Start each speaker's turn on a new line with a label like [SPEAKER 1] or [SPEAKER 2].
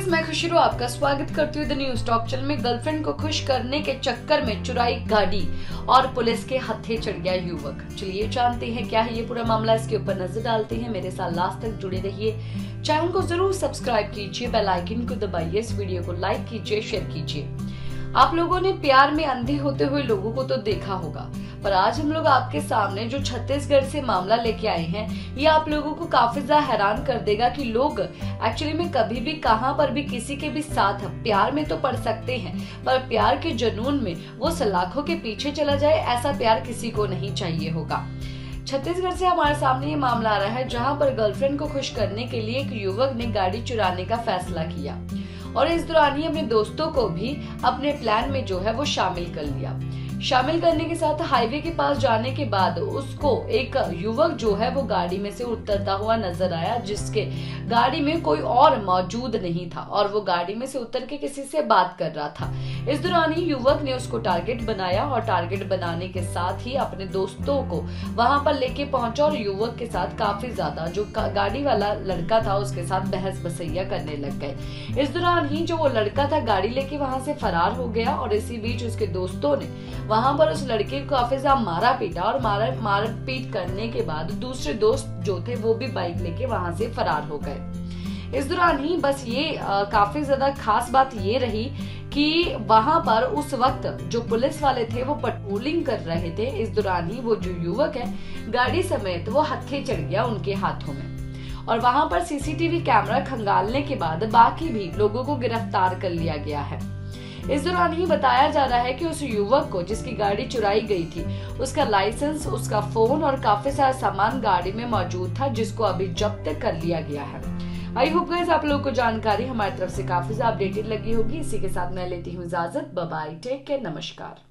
[SPEAKER 1] मैं खुशी आपका स्वागत करती हूँ द न्यूज टॉक चैनल में। गर्लफ्रेंड को खुश करने के चक्कर में चुराई गाड़ी और पुलिस के हत्थे चढ़ गया युवक। चलिए जानते हैं क्या है ये पूरा मामला, इसके ऊपर नजर डालते हैं। मेरे साथ लास्ट तक जुड़े रहिए, चैनल को जरूर सब्सक्राइब कीजिए, बेल आइकन को दबाइए, इस वीडियो को लाइक कीजिए, शेयर कीजिए। आप लोगों ने प्यार में अंधे होते हुए लोगों को तो देखा होगा, पर आज हम लोग आपके सामने जो छत्तीसगढ़ से मामला लेके आए हैं, ये आप लोगों को काफी ज्यादा हैरान कर देगा कि लोग एक्चुअली में कभी भी कहां पर भी किसी के भी साथ प्यार में तो पड़ सकते हैं, पर प्यार के जुनून में वो सलाखों के पीछे चला जाए, ऐसा प्यार किसी को नहीं चाहिए होगा। छत्तीसगढ़ से हमारे सामने ये मामला आ रहा है, जहां पर गर्लफ्रेंड को खुश करने के लिए एक युवक ने गाड़ी चुराने का फैसला किया और इस दौरान ही अपने दोस्तों को भी अपने प्लान में जो है वो शामिल कर लिया। शामिल करने के साथ हाईवे के पास जाने के बाद उसको एक युवक जो है वो गाड़ी में से उतरता हुआ नजर आया, जिसके गाड़ी में कोई और मौजूद नहीं था और वो गाड़ी में से उतर के किसी से बात कर रहा था। इस दौरान ही युवक ने उसको टारगेट बनाया और टारगेट बनाने के साथ ही अपने दोस्तों को वहां पर लेके पहुंचा और युवक के साथ काफी ज्यादा जो गाड़ी वाला लड़का था उसके साथ बहस बसैया करने लग गए। इस दौरान ही जो वो लड़का था गाड़ी लेके वहां से फरार हो गया और इसी बीच उसके दोस्तों ने वहां पर उस लड़के को काफी ज्यादा मारा पीटा और मार पीट करने के बाद दूसरे दोस्त जो थे वो भी बाइक लेके वहां से फरार हो गए। इस दौरान ही बस ये काफी ज्यादा खास बात ये रही कि वहां पर उस वक्त जो पुलिस वाले थे वो पेट्रोलिंग कर रहे थे। इस दौरान ही वो जो युवक है गाड़ी समेत वो हत्थे चढ़ गया उनके हाथों में और वहां पर सीसीटीवी कैमरा खंगालने के बाद बाकी भी लोगों को गिरफ्तार कर लिया गया है। इस दौरान ही बताया जा रहा है कि उस युवक को जिसकी गाड़ी चुराई गई थी उसका लाइसेंस, उसका फोन और काफी सारा सामान गाड़ी में मौजूद था, जिसको अभी जब्त कर लिया गया है। आई होप गाइस आप लोगों को जानकारी हमारी तरफ से काफी ज्यादा अपडेटेड लगी होगी। इसी के साथ मैं लेती हूँ इजाजत। बाय बाय, टेक केयर, नमस्कार।